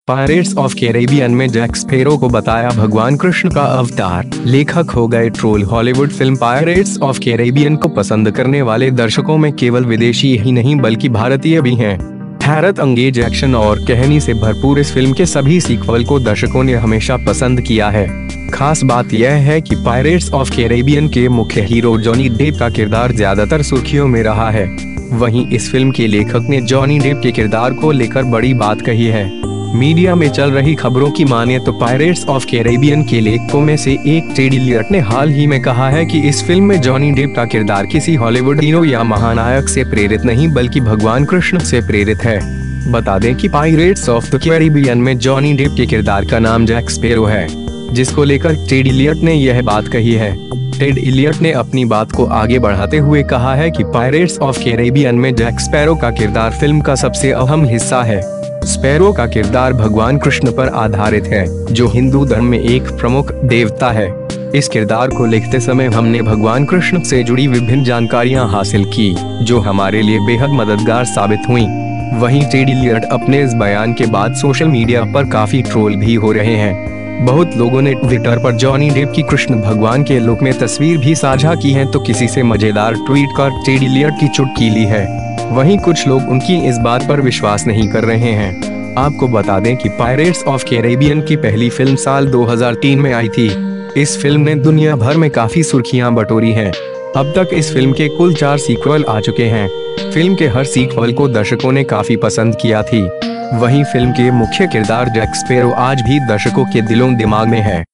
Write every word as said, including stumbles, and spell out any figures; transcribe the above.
Pirates of Caribbean में Jack Sparrow को बताया भगवान कृष्ण का अवतार, लेखक हो गए troll. Hollywood film Pirates of Caribbean को पसंद करने वाले दर्शकों में केवल विदेशी ही नहीं बल्कि भारतीय भी हैं। हैरत अंगेज एक्शन और कहानी से भरपूर इस फिल्म के सभी सीक्वल को दर्शकों ने हमेशा पसंद किया है। खास बात यह है कि पायरेट्स ऑफ कैरेबियन के मुख्य हीरो जॉनी डेप का किरदार ज्यादातर सुर्खियों में रहा है। वहीं इस फिल्म के लेखक ने जॉनी डेप के किरदार को लेकर बड़ी बात कही है। मीडिया में चल रही खबरों की माने तो पायरेट्स ऑफ कैरेबियन के लेखकों में से एक टेड इलियट ने हाल ही में कहा है कि इस फिल्म में जॉनी डेप का किरदार किसी हॉलीवुड हीरो या महानायक से प्रेरित नहीं बल्कि भगवान कृष्ण से प्रेरित है। बता दें कि पायरेट्स ऑफ द कैरेबियन में जॉनी डेप के किरदार का नाम जैक स्पैरो है, जिसको लेकर टेड इलियट ने यह बात कही है। टेड इलियट ने अपनी बात को आगे बढ़ाते हुए कहा है कि पायरेट्स ऑफ कैरेबियन में जैक स्पैरो का किरदार फिल्म का सबसे अहम हिस्सा है। स्पैरो का किरदार भगवान कृष्ण पर आधारित है, जो हिंदू धर्म में एक प्रमुख देवता है। इस किरदार को लिखते समय हमने भगवान कृष्ण से जुड़ी विभिन्न जानकारियां हासिल की, जो हमारे लिए बेहद मददगार साबित हुई। वहीं टेड इलियट अपने इस बयान के बाद सोशल मीडिया पर काफी ट्रोल भी हो रहे हैं। बहुत लोगों ने ट्विटर पर जॉनी डेप की कृष्ण भगवान के लुक में तस्वीर भी साझा की है, तो किसी से मजेदार ट्वीट कर टेड इलियट की चुटकी ली है। वहीं कुछ लोग उनकी इस बात पर विश्वास नहीं कर रहे हैं। आपको बता दें कि पायरेट्स ऑफ कैरेबियन की पहली फिल्म साल दो हज़ार तीन में आई थी। इस फिल्म ने दुनिया भर में काफी सुर्खियां बटोरी हैं। अब तक इस फिल्म के कुल चार सीक्वल आ चुके हैं। फिल्म के हर सीक्वल को दर्शकों ने काफी पसंद किया थी। वहीं फिल्म के मुख्य किरदार जैक स्पैरो आज भी दर्शकों के दिलों दिमाग में है।